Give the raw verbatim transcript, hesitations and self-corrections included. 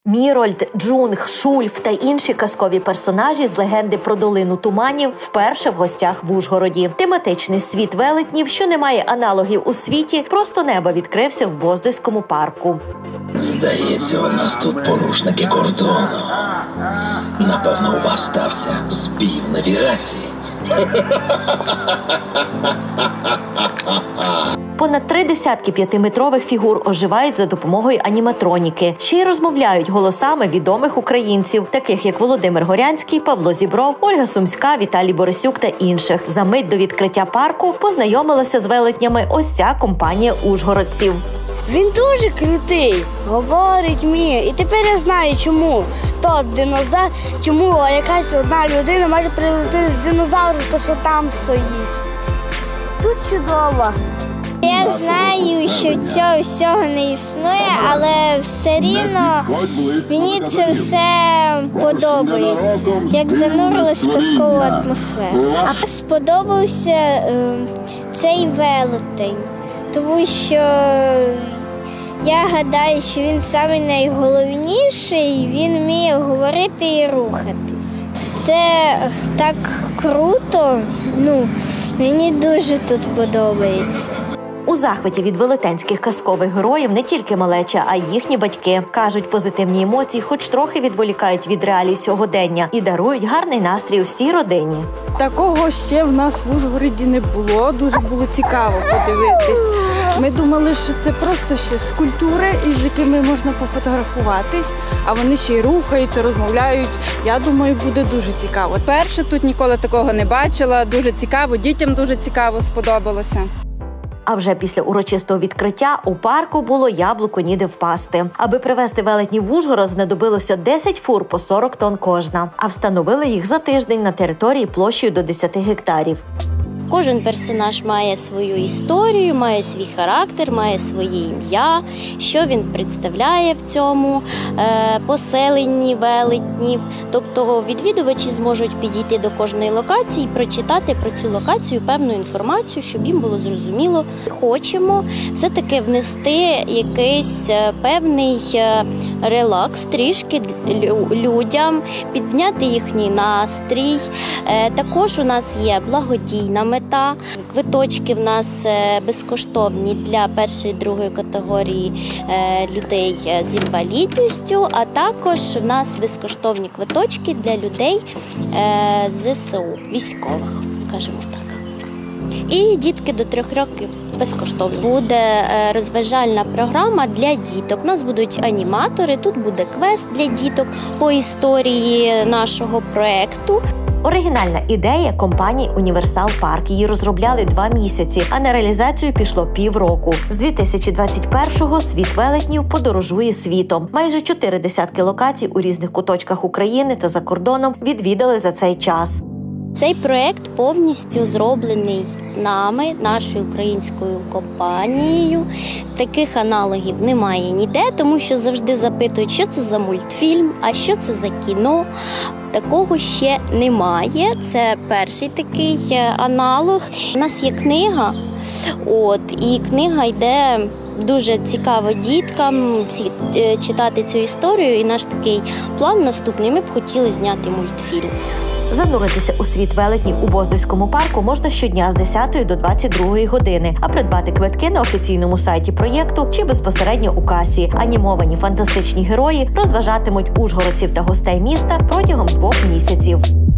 Мірольд, Джунг, Шульф та інші казкові персонажі з легенди про долину туманів вперше в гостях в Ужгороді. Тематичний світ велетнів, що не має аналогів у світі, просто неба відкрився в Боздойському парку. Здається, у нас тут порушники кордону. Напевно, у вас стався збій в навігації. Понад три десятки п'ятиметрових фігур оживають за допомогою аніматроніки. Ще й розмовляють голосами відомих українців, таких як Володимир Горянський, Павло Зібров, Ольга Сумська, Віталій Борисюк та інших. За мить до відкриття парку познайомилася з велетнями ось ця компанія ужгородців. Він дуже крутий, говорить, вміє. І тепер я знаю, чому тот динозавр, чому якась одна людина може прилетіти з динозавра, то що там стоїть. Тут чудово. Я знаю, що цього всього не існує, але все рівно мені це все подобається, як занурилась в казкову атмосферу. А сподобався е, цей велетень, тому що я гадаю, що він самий найголовніший, він вміє говорити і рухатись. Це так круто, ну, мені дуже тут подобається. У захваті від велетенських казкових героїв не тільки малеча, а й їхні батьки. Кажуть, позитивні емоції хоч трохи відволікають від реалій сьогодення і дарують гарний настрій всій родині. Такого ще в нас в Ужгороді не було, дуже було цікаво подивитись. Ми думали, що це просто ще скульптури, із якими можна пофотографуватись, а вони ще й рухаються, розмовляють. Я думаю, буде дуже цікаво. Перше тут ніколи такого не бачила, дуже цікаво, дітям дуже цікаво сподобалося. А вже після урочистого відкриття у парку було яблуко ніде впасти. Аби привезти велетнів в Ужгород, знадобилося десять фур по сорок тонн кожна. А встановили їх за тиждень на території площею до десяти гектарів. Кожен персонаж має свою історію, має свій характер, має своє ім'я, що він представляє в цьому е, поселенні велетнів. Тобто відвідувачі зможуть підійти до кожної локації і прочитати про цю локацію певну інформацію, щоб їм було зрозуміло. Хочемо все-таки внести якийсь певний релакс трішки людям, підняти їхній настрій. Е, також у нас є благодійна мета. Квиточки в нас безкоштовні для першої і другої категорії людей з інвалідністю, а також в нас безкоштовні квиточки для людей з зе се у, військових, скажімо так. І дітки до трьох років безкоштовно. Буде розважальна програма для діток. У нас будуть аніматори, тут буде квест для діток по історії нашого проєкту. Оригінальна ідея компанії «Універсал Парк». Її розробляли два місяці, а на реалізацію пішло півроку. З дві тисячі двадцять першого світ велетнів подорожує світом. Майже чотири десятки локацій у різних куточках України та за кордоном відвідали за цей час. Цей проєкт повністю зроблений нами, нашою українською компанією. Таких аналогів немає ніде, тому що завжди запитують, що це за мультфільм, а що це за кіно. Такого ще немає. Це перший такий аналог. У нас є книга, от, і книга йде дуже цікаво діткам читати цю історію. І наш такий план наступний. Ми б хотіли зняти мультфільм. Зануритися у світ велетнів у Боздойському парку можна щодня з десятої до двадцять другої години, а придбати квитки на офіційному сайті проєкту чи безпосередньо у касі. Анімовані фантастичні герої розважатимуть ужгородців та гостей міста протягом двох місяців.